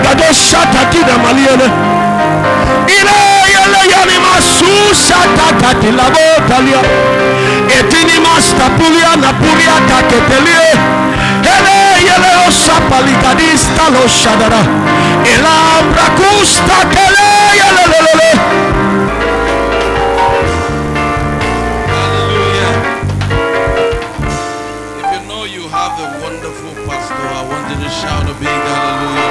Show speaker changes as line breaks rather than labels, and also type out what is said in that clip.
gado shatati da maliene. Ile yele yani masusa takati labo talia. Etini masta pulia na pulia taketelie. Hele yele osapali kadista lo shadara. Elambra kusta kele yele lele.
Hallelujah. If you know you have a wonderful pastor, I want you to shout a big hallelujah.